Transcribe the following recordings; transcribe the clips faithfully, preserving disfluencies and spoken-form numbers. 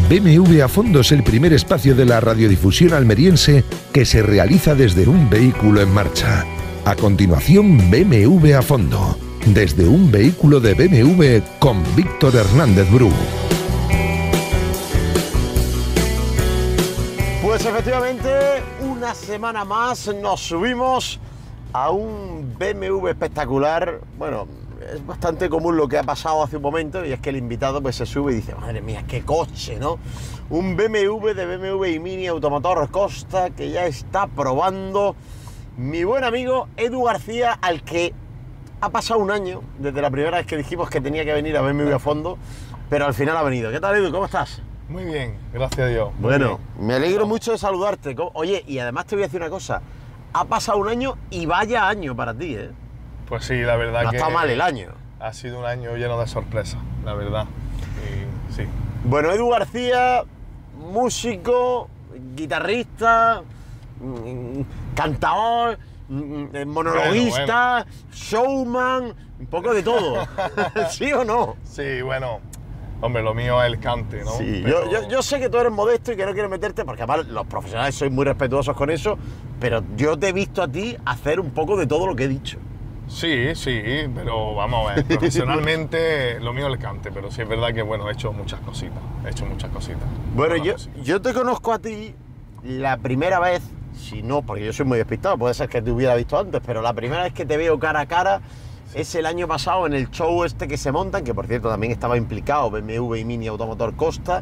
B M W a Fondo es el primer espacio de la radiodifusión almeriense que se realiza desde un vehículo en marcha. A continuación, B M W a Fondo, desde un vehículo de B M W con Víctor Hernández Bru. Pues efectivamente, una semana más nos subimos a un B M W espectacular. Bueno, es bastante común lo que ha pasado hace un momento, y es que el invitado pues se sube y dice: madre mía, qué coche, ¿no? Un B M W de B M W y Mini Automotor Costa que ya está probando mi buen amigo Edu García, al que ha pasado un año desde la primera vez que dijimos que tenía que venir a B M W a Fondo, pero al final ha venido. ¿Qué tal, Edu? ¿Cómo estás? Muy bien, gracias a Dios. Muy bueno, bien. Me alegro mucho de saludarte. Oye, y además te voy a decir una cosa. Ha pasado un año y vaya año para ti, ¿eh? Pues sí, la verdad no que... No está mal el año. Ha sido un año lleno de sorpresas, la verdad. Y, sí. Bueno, Edu García, músico, guitarrista, cantador, monologuista, bueno, bueno. showman, un poco de todo. ¿Sí o no? Sí, bueno... Hombre, lo mío es el cante, ¿no? Sí, pero... yo, yo, yo sé que tú eres modesto y que no quieres meterte, porque además los profesionales sois muy respetuosos con eso, pero yo te he visto a ti hacer un poco de todo lo que he dicho. Sí, sí, pero vamos a ver, profesionalmente lo mío es el cante, pero sí es verdad que, bueno, he hecho muchas cositas, he hecho muchas cositas. Bueno, yo, yo te conozco a ti la primera vez, si no, porque yo soy muy despistado, puede ser que te hubiera visto antes, pero la primera vez que te veo cara a cara... es el año pasado en el show este que se montan, que por cierto también estaba implicado B M W y Mini Automotor Costa,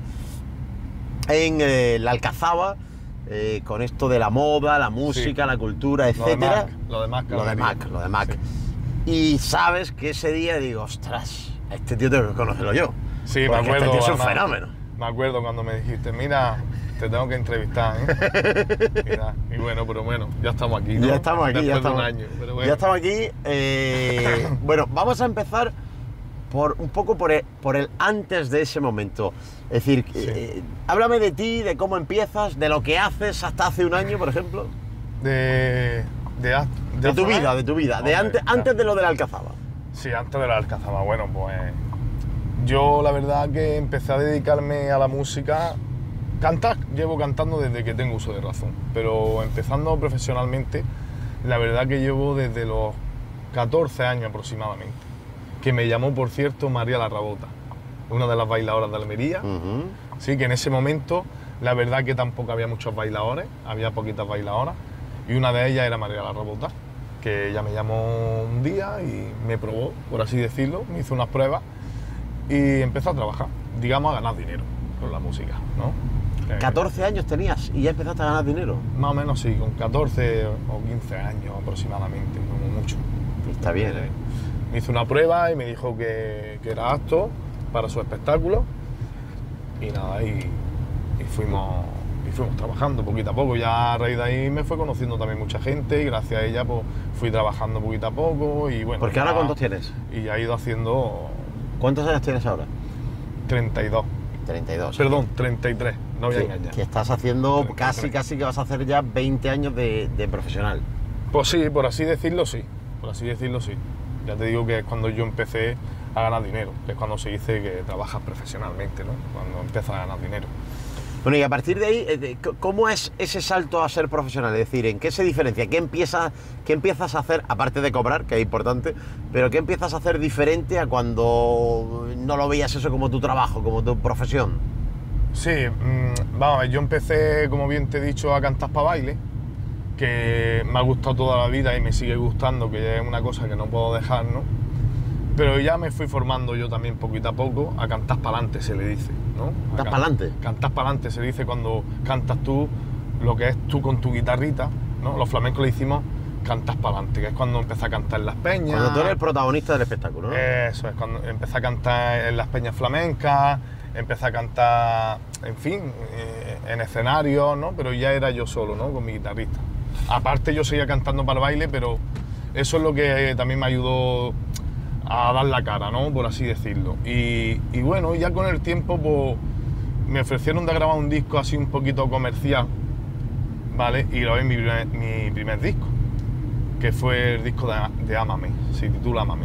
en eh, la Alcazaba, eh, con esto de la moda, la música, sí. la cultura, etcétera. Lo de Mac, lo de Mac, lo de Mac. Sí. Y sabes que ese día digo, ostras, a este tío tengo que conocerlo yo. Sí, me acuerdo. Este tío es un además, fenómeno. Me acuerdo cuando me dijiste, mira, te tengo que entrevistar, ¿eh? Mira, y bueno, pero bueno, ya estamos aquí, ¿no? Ya estamos aquí, Después ya estamos, de un año, pero bueno. ya estamos aquí. Eh, bueno, vamos a empezar por un poco por el, por el antes de ese momento. Es decir, sí. eh, háblame de ti, de cómo empiezas, de lo que haces hasta hace un año, por ejemplo. De... De, de, de tu vida, de tu vida, Hombre, de antes, antes de lo de la Alcazaba. Sí, antes de la Alcazaba. Bueno, pues... Yo la verdad que empecé a dedicarme a la música, cantar, llevo cantando desde que tengo uso de razón, pero empezando profesionalmente, la verdad que llevo desde los catorce años aproximadamente, que me llamó, por cierto, María La Rabota, una de las bailadoras de Almería, uh-huh. sí, que en ese momento la verdad que tampoco había muchos bailadores, había poquitas bailadoras, y una de ellas era María La Rabota, que ella me llamó un día y me probó, por así decirlo, me hizo unas pruebas, y empezó a trabajar, digamos, a ganar dinero con la música, ¿no? catorce años tenías y ya empezaste a ganar dinero. Más o menos sí, con catorce o quince años aproximadamente, como mucho. Está bien, ¿eh? Me hizo una prueba y me dijo que, que era apto para su espectáculo y nada, y, y, fuimos, y fuimos trabajando poquito a poco. Ya a raíz de ahí me fue conociendo también mucha gente y gracias a ella pues fui trabajando poquito a poco y bueno. ¿Porque ahora cuántos tienes? Y ya he ido haciendo... ¿Cuántos años tienes ahora? treinta y dos. treinta y dos. Perdón, treinta y tres, no voy a engañar. Que estás haciendo casi, casi que vas a hacer ya veinte años de, de profesional. Pues sí, por así decirlo sí, por así decirlo sí. Ya te digo que es cuando yo empecé a ganar dinero, que es cuando se dice que trabajas profesionalmente, ¿no? Cuando empiezas a ganar dinero. Bueno, y a partir de ahí, ¿cómo es ese salto a ser profesional? Es decir, ¿en qué se diferencia? ¿Qué empiezas, qué empiezas a hacer, aparte de cobrar, que es importante, pero qué empiezas a hacer diferente a cuando no lo veías eso como tu trabajo, como tu profesión? Sí, mmm, vamos, yo empecé, como bien te he dicho, a cantar para baile, que me ha gustado toda la vida y me sigue gustando, que es una cosa que no puedo dejar, ¿no? Pero ya me fui formando yo también poquito a poco a cantar para adelante, se le dice, ¿no? ¿Cantas para adelante? Cantas para adelante, se dice cuando cantas tú, lo que es tú con tu guitarrita, ¿no? Los flamencos le hicimos cantas para adelante, que es cuando empecé a cantar en las peñas. Cuando tú eres el protagonista del espectáculo, ¿no? Eso es, cuando empecé a cantar en las peñas flamencas, empecé a cantar, en fin, eh, en escenarios, ¿no? Pero ya era yo solo, ¿no? Con mi guitarrista. Aparte yo seguía cantando para el baile, pero eso es lo que también me ayudó a dar la cara, ¿no? Por así decirlo. Y, y bueno, ya con el tiempo pues, me ofrecieron de grabar un disco así un poquito comercial, ¿vale? Y grabé mi primer, mi primer disco, que fue el disco de, de Ámame, se titula Ámame.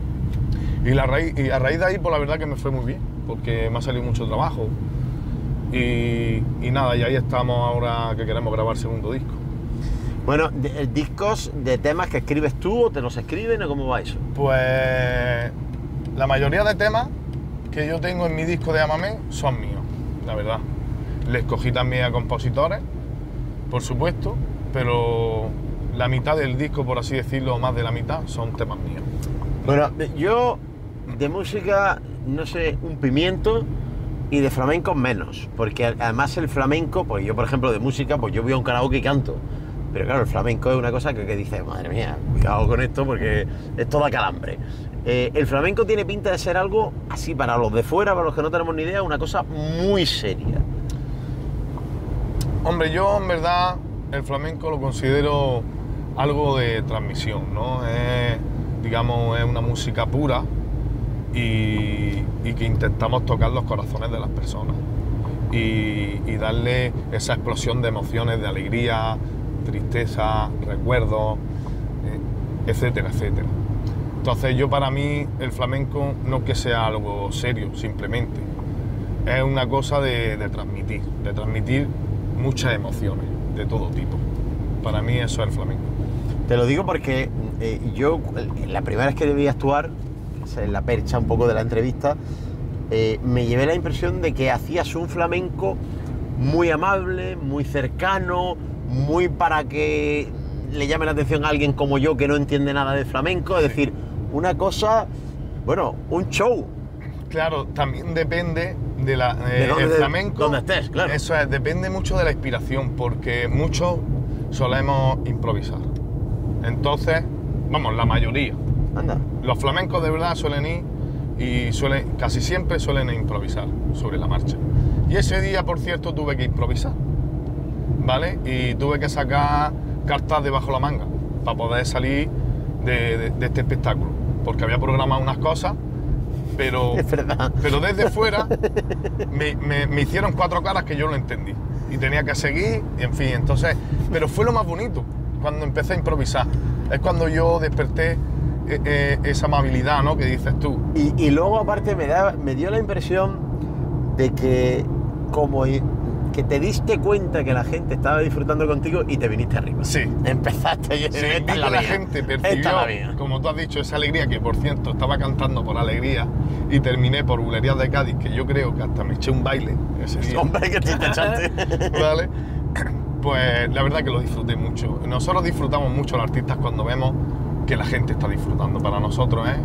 Y, la raíz, y a raíz de ahí, pues la verdad que me fue muy bien, porque me ha salido mucho trabajo. Y, y nada, y ahí estamos ahora que queremos grabar segundo disco. Bueno, de, ¿discos de temas que escribes tú o te los escriben o cómo va eso? Pues la mayoría de temas que yo tengo en mi disco de Ámame son míos, la verdad. Le escogí también a compositores, por supuesto, pero la mitad del disco, por así decirlo, o más de la mitad, son temas míos. Bueno, yo de música no sé un pimiento y de flamenco menos, porque además el flamenco, pues yo por ejemplo de música, pues yo voy a un karaoke y canto, pero claro, el flamenco es una cosa que, que dice, madre mía, cuidado con esto porque esto da calambre. Eh, el flamenco tiene pinta de ser algo así para los de fuera, para los que no tenemos ni idea, una cosa muy seria. Hombre, yo en verdad el flamenco lo considero algo de transmisión, ¿no? Es, digamos, es una música pura y, y que intentamos tocar los corazones de las personas y, y darle esa explosión de emociones, de alegría, tristeza, recuerdos, eh, etcétera, etcétera. Entonces yo para mí el flamenco no es que sea algo serio, simplemente. Es una cosa de, de transmitir, de transmitir muchas emociones de todo tipo. Para mí eso es el flamenco. Te lo digo porque eh, yo la primera vez que debí actuar, que es la percha un poco de la entrevista, eh, me llevé la impresión de que hacías un flamenco muy amable, muy cercano, muy para que le llame la atención a alguien como yo que no entiende nada de flamenco, es decir, una cosa, bueno, un show. Claro, también depende de la, eh, ¿De dónde, el flamenco. Donde estés, claro. Eso es, depende mucho de la inspiración, porque muchos solemos improvisar. Entonces, vamos, la mayoría. Anda. Los flamencos de verdad suelen ir y suelen, casi siempre suelen improvisar sobre la marcha. Y ese día, por cierto, tuve que improvisar, ¿vale? Y tuve que sacar cartas debajo la manga para poder salir de, de, de este espectáculo, porque había programado unas cosas, pero, es verdad. pero desde fuera me, me, me hicieron cuatro caras que yo lo entendí y tenía que seguir, y en fin, entonces, pero fue lo más bonito cuando empecé a improvisar, es cuando yo desperté eh, eh, esa amabilidad, ¿no?, que dices tú. Y, y luego aparte me, da, me dio la impresión de que como que te diste cuenta que la gente estaba disfrutando contigo y te viniste arriba. Sí. Empezaste y sí, vi que la, la gente percibió, como tú has dicho, esa alegría, que por cierto estaba cantando por alegría y terminé por Bulerías de Cádiz, que yo creo que hasta me eché un baile ese día. Hombre, que te echaste. Vale. Pues la verdad que lo disfruté mucho. Nosotros disfrutamos mucho los artistas cuando vemos que la gente está disfrutando. Para nosotros es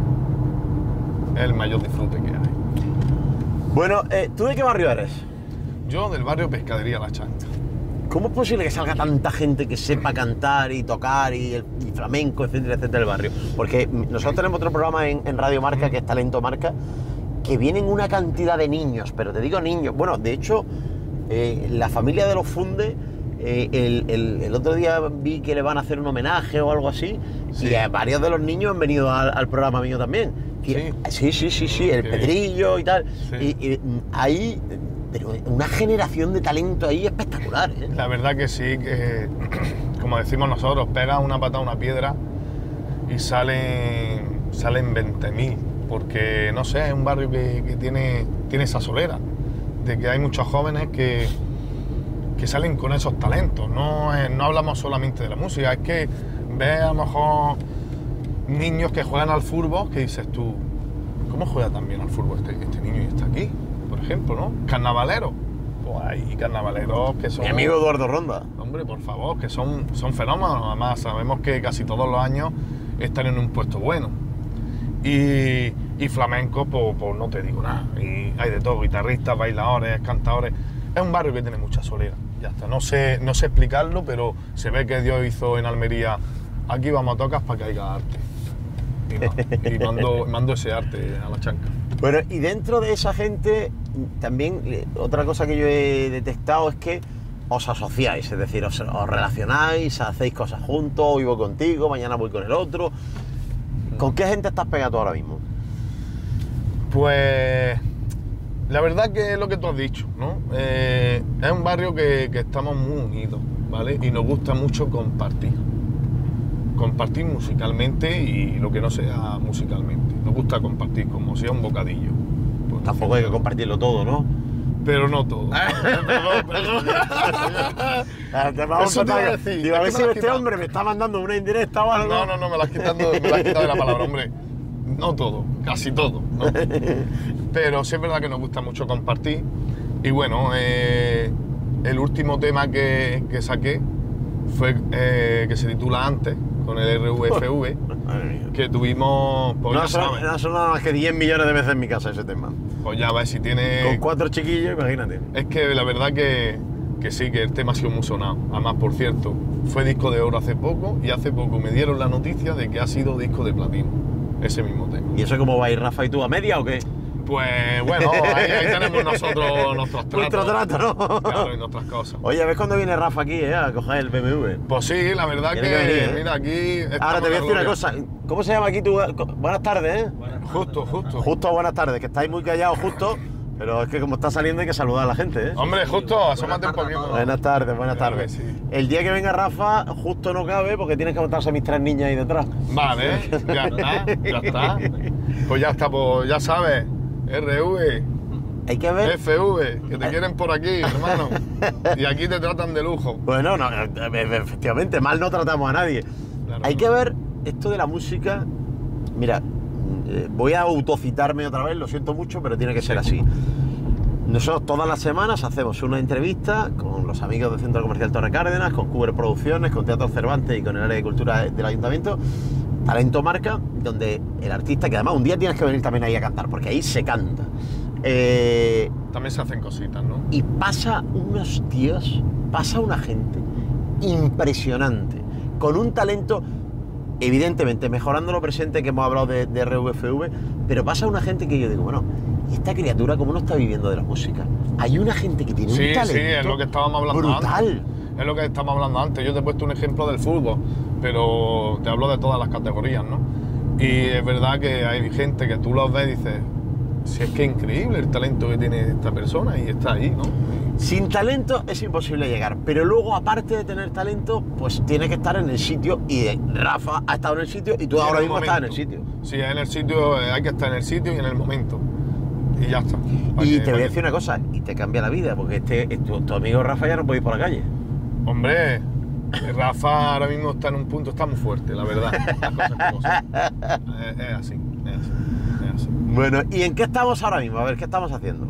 el mayor disfrute que hay. Bueno, eh, ¿tú de qué barrio eres? Yo del barrio Pescadería La Chanca. ¿Cómo es posible que salga tanta gente que sepa cantar y tocar y, el, y flamenco, etcétera, etcétera, del barrio? Porque nosotros tenemos otro programa en, en Radio Marca, que es Talento Marca, que vienen una cantidad de niños, pero te digo niños. Bueno, de hecho, eh, la familia de los Funde, eh, el, el, el otro día vi que le van a hacer un homenaje o algo así, sí. Y eh, varios de los niños han venido al, al programa mío también. Sí, sí, sí, sí, sí, el Pedrillo y tal. Sí. Y, y ahí... Pero una generación de talento ahí espectacular, ¿eh? La verdad que sí, que como decimos nosotros, pega una patada a una piedra y salen, salen veinte mil, porque no sé, es un barrio que, que tiene, tiene esa solera, de que hay muchos jóvenes que, que salen con esos talentos. No, es, no hablamos solamente de la música, es que ves a lo mejor niños que juegan al fútbol, que dices tú, ¿cómo juega tan bien al fútbol este, este niño y está aquí? Por ejemplo, ¿no? Carnavaleros. Pues hay carnavaleros que son... Mi amigo Eduardo Ronda. Hombre, por favor, que son, son fenómenos. Además, sabemos que casi todos los años están en un puesto bueno. Y, y flamenco, pues, pues no te digo nada. Y hay de todo, guitarristas, bailadores, cantadores. Es un barrio que tiene mucha solera. Ya está. No sé, no sé explicarlo, pero se ve que Dios hizo en Almería, aquí vamos a tocar para que haya arte. Y, y mando, mando ese arte a La Chanca. Bueno, y dentro de esa gente, también otra cosa que yo he detectado es que os asociáis, es decir, os, os relacionáis, hacéis cosas juntos, hoy voy contigo, mañana voy con el otro. ¿Con qué gente estás pegado ahora mismo? Pues la verdad que es lo que tú has dicho, ¿no? Eh, es un barrio que, que estamos muy unidos, ¿vale? Y nos gusta mucho compartir. Compartir musicalmente y lo que no sea musicalmente. Nos gusta compartir como si es un bocadillo. Pues tampoco hay que compartirlo todo, ¿no? pero no todo. Perdón, perdón. Te vamos Eso te iba a a decir, Digo, a es ver que si me lo has este quitado. hombre me está mandando una indirecta o algo. No, no, no, me la has quitado, me la has quitado de la palabra, hombre. No todo, casi todo, ¿no? Pero sí es verdad que nos gusta mucho compartir. Y bueno, eh, el último tema que, que saqué fue eh, que se titula Antes, con el R V F V, Madre mía. que tuvimos, pues No ya son, sabes, no son nada más que diez millones de veces en mi casa ese tema. pues ya ves si tiene... Con cuatro chiquillos, imagínate. Es que la verdad que, que sí, que el tema ha sido muy sonado. Además, por cierto, fue disco de oro hace poco y hace poco me dieron la noticia de que ha sido disco de platino, ese mismo tema. ¿Y eso cómo va a ir Rafa y tú a media o qué? Pues bueno, ahí, ahí tenemos nosotros nuestros tratos. Nuestro trato, ¿no? Claro, y nuestras cosas. Oye, ¿ves cuándo viene Rafa aquí, eh, a coger el B M W? Pues sí, la verdad que, Tiene que venir, ¿eh? mira, aquí... Ahora te voy a decir una cosa. ¿Cómo se llama aquí tu...? Buenas tardes, ¿eh? Justo, justo. Justo, buenas tardes, que estáis muy callados justo, pero es que como está saliendo hay que saludar a la gente, ¿eh? Hombre, justo, asómate un poquito. Buenas tardes, buenas Claro tardes. que sí. El día que venga Rafa, justo no cabe porque tienes que montarse a mis tres niñas ahí detrás. Vale, ya está, ya está. Pues ya está, pues ya sabes, R V, Hay que ver... F V, que te quieren por aquí, hermano. Y aquí te tratan de lujo. Bueno, no, eh, eh, efectivamente, mal no tratamos a nadie. Claro. Hay que ver esto de la música. Mira, eh, voy a autocitarme otra vez, lo siento mucho, pero tiene que ser así. Nosotros todas las semanas hacemos una entrevista con los amigos del Centro Comercial Torre Cárdenas, con Cuber Producciones, con Teatro Cervantes y con el área de cultura del Ayuntamiento, Talento Marca, donde el artista, que además un día tienes que venir también ahí a cantar, porque ahí se canta. Eh, También se hacen cositas, ¿no? y pasa unos tíos, pasa una gente impresionante, con un talento, evidentemente, mejorando lo presente que hemos hablado de, de R V F V, pero pasa una gente que yo digo, bueno, ¿y esta criatura cómo no está viviendo de la música? Hay una gente que tiene Sí, un talento sí, es lo que estábamos hablando brutal. antes. Es lo que estábamos hablando antes. Yo te he puesto un ejemplo del fútbol, pero te hablo de todas las categorías, ¿no? Y es verdad que hay gente que tú los ves y dices, si es que es increíble el talento que tiene esta persona y está ahí, ¿no? Sin talento es imposible llegar, pero luego, aparte de tener talento, pues tiene que estar en el sitio, y eh, Rafa ha estado en el sitio y tú Y ahora el mismo estás en el momento. sitio. Sí, en el sitio, eh, hay que estar en el sitio y en el momento. Y ya está. Para Y que- te voy a para decir una cosa, y te cambia la vida, porque este, tu, tu amigo Rafa ya no puede ir por la calle. que- Hombre, Rafa ahora mismo está en un punto, está muy fuerte, la verdad. Las cosas como son. Es, es así, es así, es así. Bueno, ¿y en qué estamos ahora mismo? A ver, ¿qué estamos haciendo?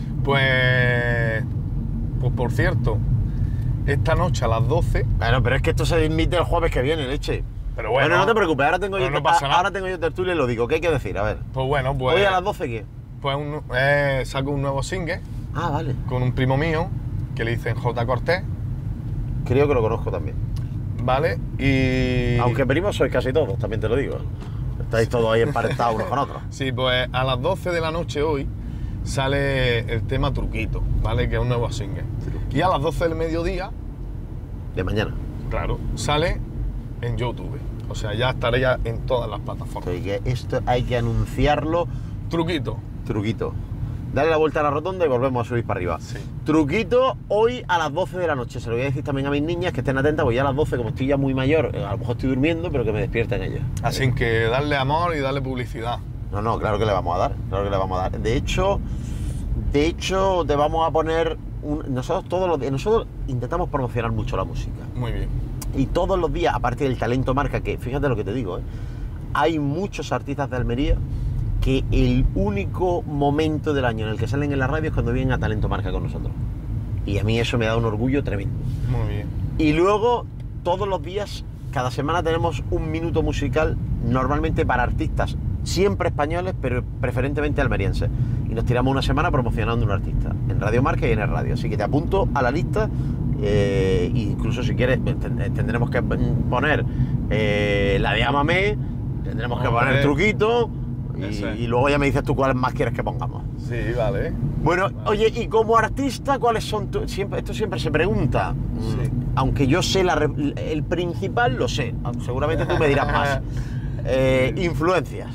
Pues, pues por cierto, esta noche a las doce, Bueno, pero es que esto se emite el jueves que viene, leche. pero bueno, no te preocupes, ahora tengo, pero yo, no pasa nada. ahora tengo yo tertulia y lo digo. ¿Qué hay que decir? A ver. pues bueno, pues, Hoy a las doce, ¿qué? pues un- eh, saco un nuevo single Ah, vale. con un primo mío que le dicen J. Cortés, Creo que lo conozco también. ¿vale? Y... Aunque primos sois casi todos, también te lo digo. Estáis todos ahí emparentados unos con otros. Sí, pues a las doce de la noche hoy sale el tema Truquito, ¿vale? Que es un nuevo single. Y a las doce del mediodía, De mañana. claro, sale en YouTube. O sea, ya estaré ya en todas las plataformas. Así que esto hay que anunciarlo. Truquito. Truquito. Dale la vuelta a la rotonda y volvemos a subir para arriba. Sí. Truquito hoy a las doce de la noche. Se lo voy a decir también a mis niñas que estén atentas, porque ya a las doce, como estoy ya muy mayor, eh, a lo mejor estoy durmiendo, pero que me despierten ellas. Así que darle amor y darle publicidad. No, no, claro que le vamos a dar, claro que le vamos a dar. De hecho, de hecho, te vamos a poner un- nosotros todos los días, nosotros intentamos promocionar mucho la música. Muy bien. Y todos los días, aparte del talento marca, que fíjate lo que te digo, ¿eh? Hay muchos artistas de Almería que el único momento del año en el que salen en la radio es cuando vienen a Talento Marca con nosotros. Y a mí eso me da un orgullo tremendo. Muy bien. Y luego, todos los días, cada semana tenemos un minuto musical, normalmente para artistas, siempre españoles, pero preferentemente almerienses. Y nos tiramos una semana promocionando un artista, en Radio Marca y en el radio. Así que te apunto a la lista, eh, incluso si quieres, ten- tendremos que poner eh, la de Ámame, tendremos que Hombre. poner Truquito, y, Ese. y luego ya me dices tú cuáles más quieres que pongamos. Sí, vale. Bueno, oye, y como artista, ¿cuáles son tu, siempre, esto siempre se pregunta. Sí. Mm, Aunque yo sé la re- el principal, lo sé. Seguramente tú me dirás más. Eh, influencias.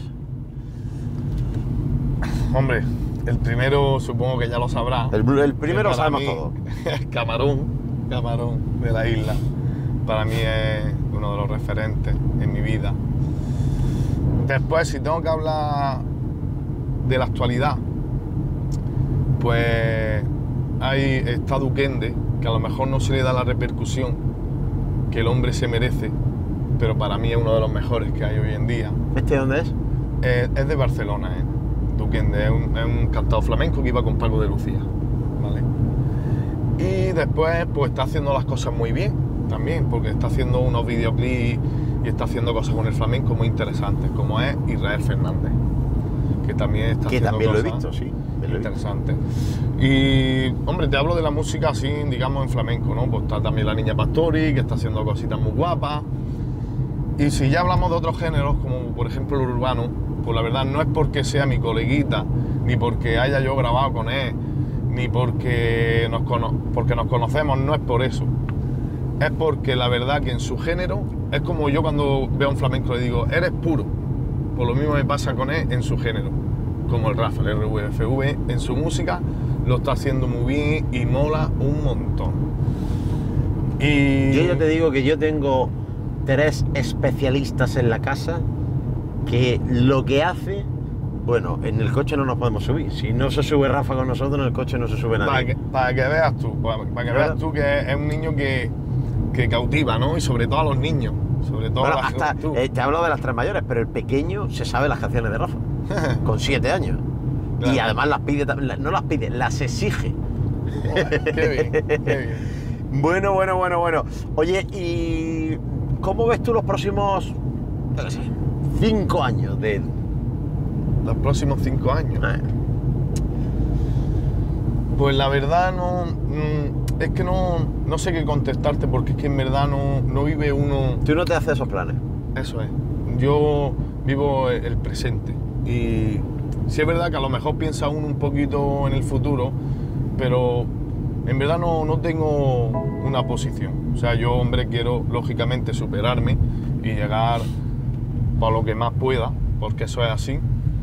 Hombre, el primero supongo que ya lo sabrá. El, el primero lo Que para sabemos mí, todo. Camarón, Camarón de la isla. Para mí es uno de los referentes en mi vida. Después, si tengo que hablar de la actualidad, pues hay, está Duquende, que a lo mejor no se le da la repercusión que el hombre se merece, pero para mí es uno de los mejores que hay hoy en día. ¿Este dónde es? Eh, es de Barcelona, eh. Duquende, es un, es un cantador flamenco que iba con Paco de Lucía, ¿vale? Y después pues está haciendo las cosas muy bien también, porque está haciendo unos videoclips y está haciendo cosas con el flamenco muy interesantes, como es Israel Fernández, que también está que haciendo también cosas lo he visto, sí. interesantes. Y, hombre, te hablo de la música así, digamos, en flamenco, ¿no? Pues está también la Niña Pastori, que está haciendo cositas muy guapas. Y si ya hablamos de otros géneros, como por ejemplo el urbano, pues la verdad no es porque sea mi coleguita, ni porque haya yo grabado con él, ni porque nos, cono porque nos conocemos, no es por eso. Es porque la verdad que en su género, es como yo cuando veo a un flamenco le digo, eres puro. Pues lo mismo me pasa con él en su género, como el Rafa, el R V F V, en su música lo está haciendo muy bien y mola un montón. Y yo ya te digo que yo tengo tres especialistas en la casa que lo que hace, bueno, en el coche no nos podemos subir. Si no se sube Rafa con nosotros, en el coche no se sube nadie. Para que, para que veas tú, para, para que veas tú que es un niño que, que cautiva, ¿no? Y sobre todo a los niños, sobre todo Bueno, a la hasta, juventud. eh, te hablo de las tres mayores, pero el pequeño se sabe las canciones de Rafa, con siete años. Claro. Y además las pide, no las pide, las exige. Joder, qué bien, qué bien. Bueno, bueno, bueno, bueno. Oye, ¿y cómo ves tú los próximos, yo qué sé, cinco años de Edu? Los próximos cinco años. Eh. Pues la verdad no, mm, es que no, no sé qué contestarte, porque es que en verdad no, no vive uno. Tú no te haces esos planes. Eso es. Yo vivo el presente y sí es verdad que a lo mejor piensa uno un poquito en el futuro, pero en verdad no, no tengo una posición. O sea, yo, hombre, quiero lógicamente superarme y llegar para lo que más pueda, porque eso es así,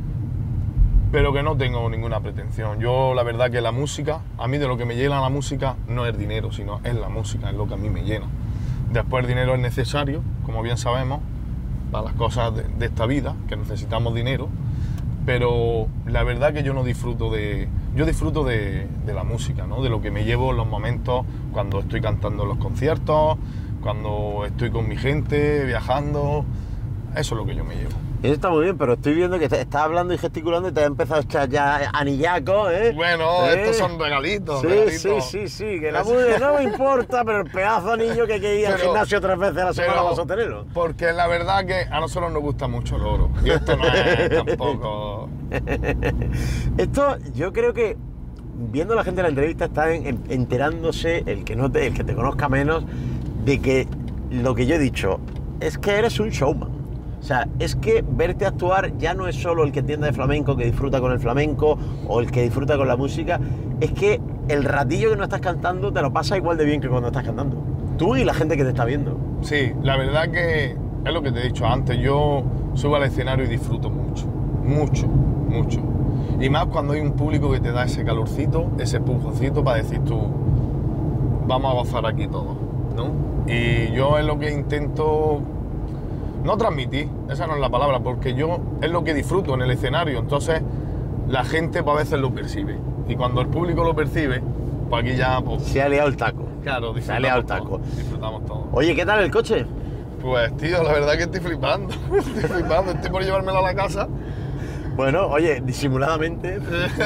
pero que no tengo ninguna pretensión. Yo, la verdad que la música, a mí de lo que me llena la música no es dinero, sino es la música, es lo que a mí me llena. Después el dinero es necesario, como bien sabemos, para las cosas de, de esta vida, que necesitamos dinero, pero la verdad que yo no disfruto de... Yo disfruto de, de la música, ¿no? De lo que me llevo en los momentos cuando estoy cantando en los conciertos, cuando estoy con mi gente, viajando. Eso es lo que yo me llevo. Eso está muy bien, pero estoy viendo que te estás hablando y gesticulando y te has empezado a echar ya anillacos, ¿eh? Bueno, ¿Eh? estos son regalitos, Sí, regalitos. sí, sí, sí, que la música no me importa, pero el pedazo de anillo que hay que ir al Pero- gimnasio tres veces a la semana pero- vamos a tenerlo. Porque la verdad que a nosotros nos gusta mucho el oro. Y esto no es tampoco... Esto, yo creo que viendo la gente de la entrevista está en- en- enterándose, el que, no te, el que te conozca menos, de que lo que yo he dicho es que eres un showman. O sea, es que verte actuar ya no es solo el que entiende de flamenco, que disfruta con el flamenco o el que disfruta con la música, es que el ratillo que no estás cantando te lo pasa igual de bien que cuando estás cantando. Tú y la gente que te está viendo. Sí, la verdad que es lo que te he dicho antes, yo subo al escenario y disfruto mucho, mucho, mucho. Y más cuando hay un público que te da ese calorcito, ese empujoncito para decir tú, vamos a gozar aquí todos, ¿no? Y yo es lo que intento, no transmitir, esa no es la palabra, porque yo es lo que disfruto en el escenario, entonces la gente pues, a veces lo percibe. Y cuando el público lo percibe, pues aquí ya, pues, Se ha liado el taco. claro, Se ha liado el disfrutamos taco. todos, disfrutamos todos. Oye, ¿qué tal el coche? Pues tío, la verdad que estoy flipando, estoy flipando, estoy por llevármelo a la casa. Bueno, oye, disimuladamente,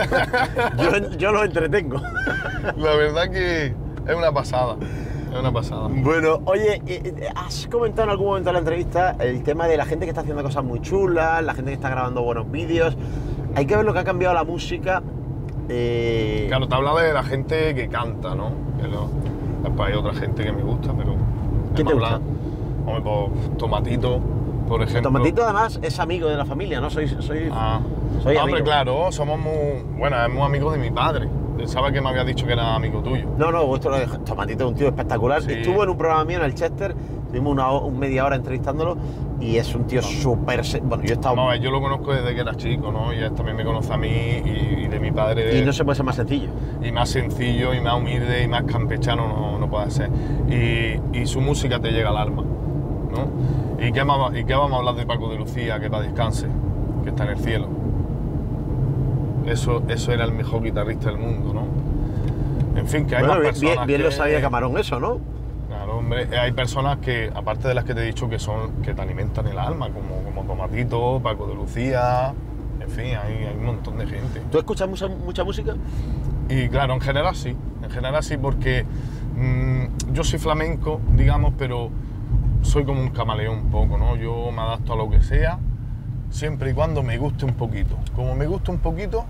yo, yo lo entretengo. La verdad que es una pasada, es una pasada. Bueno, oye, eh, eh, has comentado en algún momento de la entrevista el tema de la gente que está haciendo cosas muy chulas, la gente que está grabando buenos vídeos. Hay que ver lo que ha cambiado la música. eh, Claro, te habla de la gente que canta, ¿no? Que lo- después hay otra gente que me gusta, pero... ¿Quién te gusta? Hombre, pues Tomatito, por ejemplo. Tomatito además es amigo de la familia, ¿no? Soy, soy, Ah, soy hombre, amigo. claro, somos muy... Bueno, es muy amigo de mi padre. Pensaba que me había dicho que era amigo tuyo. No, no, vuestro, Tomatito es un tío espectacular. Sí. Estuvo en un programa mío en el Chester, estuvimos una ho- un media hora entrevistándolo y es un tío súper... se- Bueno, yo he estado... Vamos a ver, yo lo conozco desde que era chico, ¿no? Y él también me conoce a mí y, y de mi padre... Y no se puede ser más sencillo. y más sencillo, y más humilde, y más campechano no, no puede ser. Y, y su música te llega al alma, ¿no? ¿Y qué, más, ¿Y qué vamos a hablar de Paco de Lucía, que va descanse, que está en el cielo? Eso, eso era el mejor guitarrista del mundo, ¿no? En fin, que hay Bueno, más bien, personas bien que... lo sabía Camarón eso, ¿no? Claro, hombre, hay personas que, aparte de las que te he dicho, que son que te alimentan el alma, como, como Tomatito, Paco de Lucía, en fin, hay, hay un montón de gente. ¿Tú escuchas mucha, mucha música? Y claro, en general sí, en general sí, porque mmm, yo soy flamenco, digamos, pero soy como un camaleón un poco, ¿no? Yo me adapto a lo que sea, siempre y cuando me guste un poquito. Como me gusta un poquito...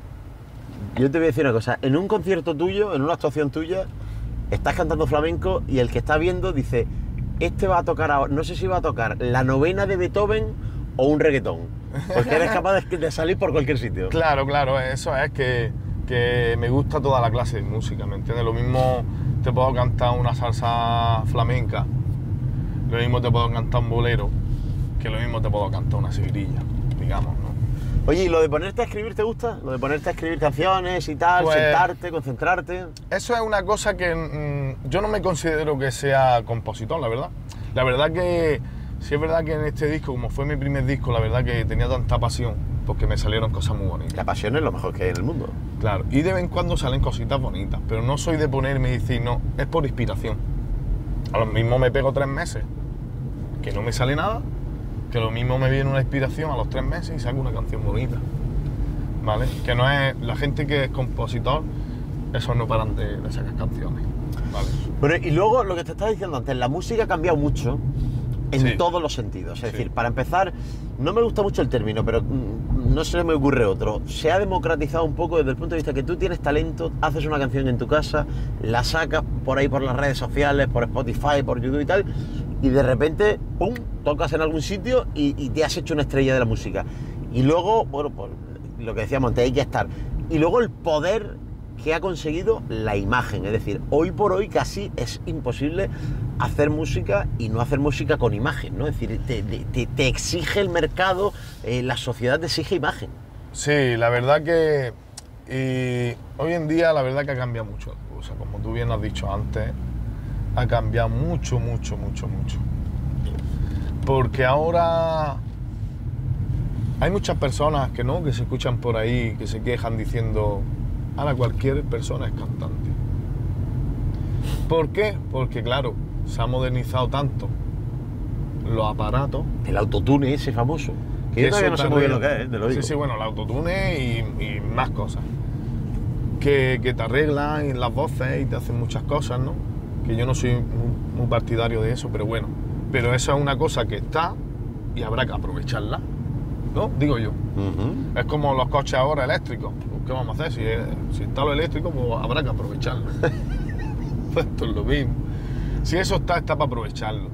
Yo te voy a decir una cosa, en un concierto tuyo, en una actuación tuya, estás cantando flamenco y el que está viendo dice, este va a tocar ahora, no sé si va a tocar la novena de Beethoven o un reggaetón, porque eres capaz de, de salir por cualquier sitio. Claro, claro, eso es que, que me gusta toda la clase de música, ¿me entiendes? Lo mismo te puedo cantar una salsa flamenca, lo mismo te puedo cantar un bolero, que lo mismo te puedo cantar una seguirilla, digamos, ¿no? Oye, ¿y lo de ponerte a escribir te gusta? ¿Lo de ponerte a escribir canciones y tal, Pues, sentarte, concentrarte? Eso es una cosa que mmm, yo no me considero que sea compositor, la verdad. La verdad que, sí es verdad que en este disco, como fue mi primer disco, la verdad que tenía tanta pasión, porque me salieron cosas muy bonitas. La pasión es lo mejor que hay en el mundo. Claro, y de vez en cuando salen cositas bonitas, pero no soy de ponerme y decir, no, es por inspiración. A lo mismo me pego tres meses, que no me sale nada, que lo mismo me viene una inspiración a los tres meses y saco una canción bonita, ¿vale? Que no es... La gente que es compositor, esos no paran de, de sacar canciones, ¿vale? Bueno, y luego lo que te estaba diciendo antes, la música ha cambiado mucho en Sí. todos los sentidos. Es Sí. decir, para empezar, no me gusta mucho el término, pero mm, no se me ocurre otro. Se ha democratizado un poco desde el punto de vista que tú tienes talento, haces una canción en tu casa, la sacas por ahí por las redes sociales, por Spotify, por YouTube y tal, y de repente, ¡pum!, tocas en algún sitio y, y te has hecho una estrella de la música. Y luego, bueno, pues lo que decíamos antes, hay que estar. Y luego el poder que ha conseguido la imagen. Es decir, hoy por hoy casi es imposible hacer música y no hacer música con imagen, ¿no? Es decir, te, te, te exige el mercado, eh, la sociedad te exige imagen. Sí, la verdad que y hoy en día la verdad que ha cambiado mucho la cosa, como tú bien has dicho antes, ha cambiado mucho, mucho, mucho, mucho. Porque ahora hay muchas personas que no, que se escuchan por ahí, que se quejan diciendo, ahora cualquier persona es cantante. ¿Por qué? Porque claro, se ha modernizado tanto los aparatos. El autotune ese famoso. Que yo todavía no sé muy bien lo que es, ¿eh? Te lo digo. Sí, sí, bueno, el autotune y, y más cosas. Que, que te arreglan las voces y te hacen muchas cosas, ¿no? Que yo no soy muy, muy partidario de eso, pero bueno. Pero eso es una cosa que está y habrá que aprovecharla, ¿no? Digo yo. Uh-huh. Es como los coches ahora eléctricos. ¿Qué vamos a hacer? Si, es, si está lo eléctrico, pues habrá que aprovecharlo. Pues esto es lo mismo. Si eso está, está para aprovecharlo.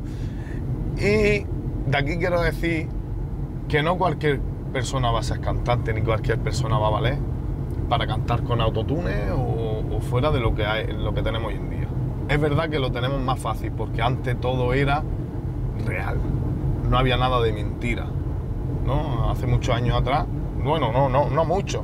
Y de aquí quiero decir que no cualquier persona va a ser cantante, ni cualquier persona va a valer para cantar con autotune o, o fuera de lo que, hay, lo que tenemos hoy en día. Es verdad que lo tenemos más fácil, porque antes todo era real. No había nada de mentira, ¿no? Hace muchos años atrás, bueno, no, no, no mucho.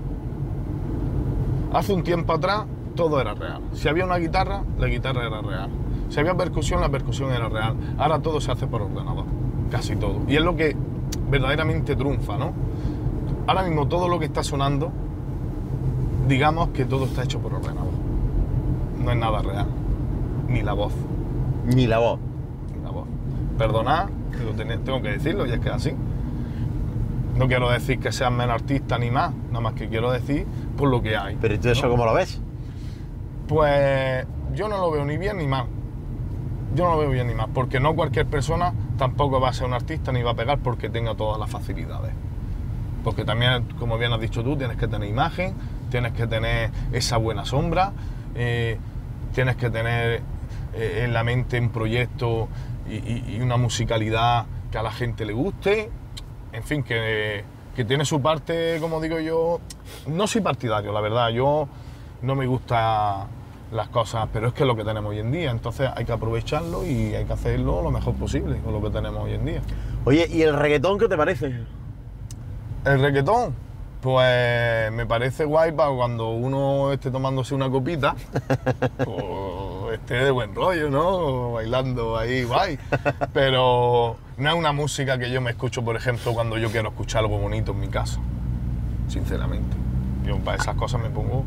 Hace un tiempo atrás todo era real. Si había una guitarra, la guitarra era real. Si había percusión, la percusión era real. Ahora todo se hace por ordenador, casi todo. Y es lo que verdaderamente triunfa, ¿no? Ahora mismo todo lo que está sonando, digamos que todo está hecho por ordenador. No es nada real. Ni la voz. Ni la voz. Ni la voz. Perdonad, que lo ten- tengo que decirlo y es que es así. No quiero decir que seas menos artista ni más, nada más que quiero decir por lo que hay. Pero ¿y tú eso ¿no? cómo lo ves? Pues yo no lo veo ni bien ni mal. Yo no lo veo bien ni mal, porque no cualquier persona tampoco va a ser un artista ni va a pegar porque tenga todas las facilidades. Porque también, como bien has dicho tú, tienes que tener imagen, tienes que tener esa buena sombra, eh, tienes que tener eh, en la mente un proyecto y, y, y una musicalidad que a la gente le guste. En fin, que, que tiene su parte, como digo yo, no soy partidario, la verdad. Yo no me gusta las cosas, pero es que es lo que tenemos hoy en día, entonces hay que aprovecharlo y hay que hacerlo lo mejor posible con lo que tenemos hoy en día. Oye, ¿y el reggaetón qué te parece? El reggaetón, pues me parece guay para cuando uno esté tomándose una copita, pues esté de buen rollo, ¿no? Bailando ahí, guay. Pero no es una música que yo me escucho, por ejemplo, cuando yo quiero escuchar algo bonito en mi casa, sinceramente. Yo para esas cosas me pongo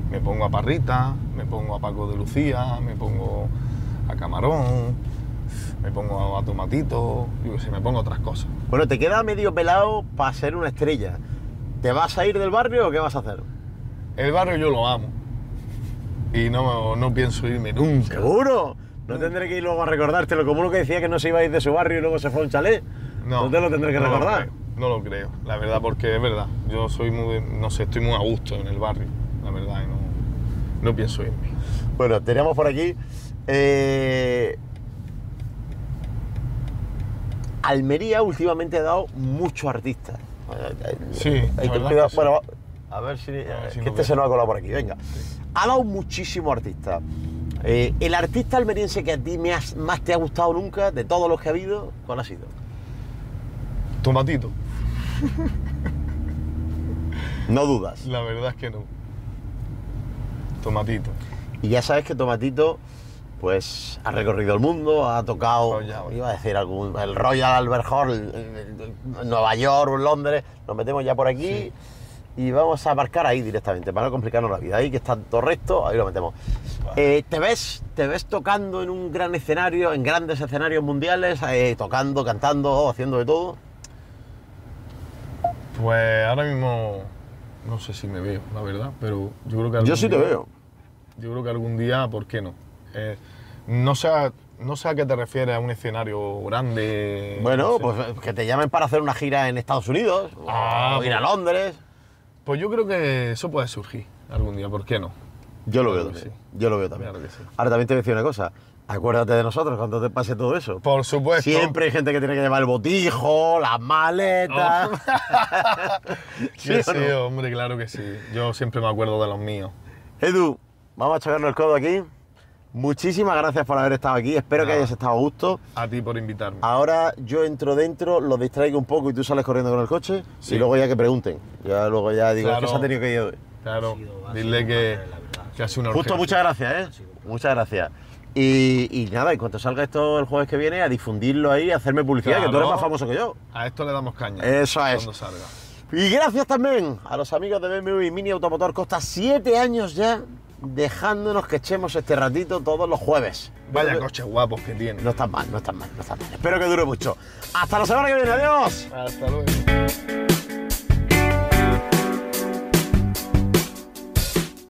Me pongo a Parrita, me pongo a Paco de Lucía, me pongo a Camarón, me pongo a Tomatito, yo qué sé, me pongo otras cosas. Bueno, te queda medio pelado para ser una estrella. ¿Te vas a ir del barrio o qué vas a hacer? El barrio yo lo amo y no, no pienso irme nunca. ¿Seguro? No tendré que ir luego a recordártelo, como uno que decía que no se iba a ir de su barrio y luego se fue a un chalet. No, no te lo tendré que no recordar. Lo creo, no lo creo, la verdad, porque es verdad. Yo soy muy, no sé, estoy muy a gusto en el barrio, la verdad, y no, no pienso irme. Bueno, tenemos por aquí... Eh... Almería últimamente ha dado muchos artistas. Sí, hay que cuidar, sí. Bueno, a ver si, a ver si que este veo. Se nos ha colado por aquí, venga. Sí. Ha dado muchísimos artistas. Eh, el artista almeriense que a ti me has, más te ha gustado nunca, de todos los que ha habido, ¿cuál ha sido? Tomatito. No dudas. La verdad es que no. Tomatito. Y ya sabes que Tomatito, pues, ha recorrido el mundo, ha tocado, oh, ya, iba a decir algún, el Royal Albert Hall, el, el, el, Nueva York, Londres, nos metemos ya por aquí. Sí. Y vamos a marcar ahí directamente, para no complicarnos la vida. Ahí que está todo recto, ahí lo metemos. Eh, ¿te, ves, ¿Te ves tocando en un gran escenario, en grandes escenarios mundiales, eh, tocando, cantando, haciendo de todo? Pues ahora mismo no sé si me veo, la verdad, pero yo creo que algún Yo sí día, te veo. Yo creo que algún día, ¿por qué no? Eh, no sé, a, no sé a qué te refieres, a un escenario grande. Bueno, no sé. Pues que te llamen para hacer una gira en Estados Unidos, ah, o ir a Londres. Pues yo creo que eso puede surgir algún día, ¿por qué no? Yo lo veo también, sí. Yo lo veo también. Claro que sí. Ahora también te voy a decir una cosa, acuérdate de nosotros cuando te pase todo eso. Por supuesto. Siempre hay gente que tiene que llevar el botijo, las maletas. Oh. ¿Sí, sí, sí, no? Hombre, claro que sí. Yo siempre me acuerdo de los míos. Edu, vamos a chocarnos el codo aquí. Muchísimas gracias por haber estado aquí, espero Nada. que hayas estado a gusto. A ti por invitarme. Ahora yo entro dentro, los distraigo un poco y tú sales corriendo con el coche, sí. Y luego ya que pregunten. Ya luego ya digo, claro, es que se ha tenido que ir hoy. Claro, dile que, que ha sido una Justo, urgencia. Muchas gracias, ¿eh? Muchas gracias. Y, y nada, en cuanto salga esto el jueves que viene, a difundirlo ahí, a hacerme publicidad, claro, que tú eres más famoso que yo. A esto le damos caña. Eso es. Cuando salga. Y gracias también a los amigos de B M W y Mini Automotor Costa, siete años ya dejándonos que echemos este ratito todos los jueves. Vaya que... coches guapos que tiene. No están mal, no están mal, no están mal. Espero que dure mucho. Hasta la semana que viene, adiós. Hasta luego.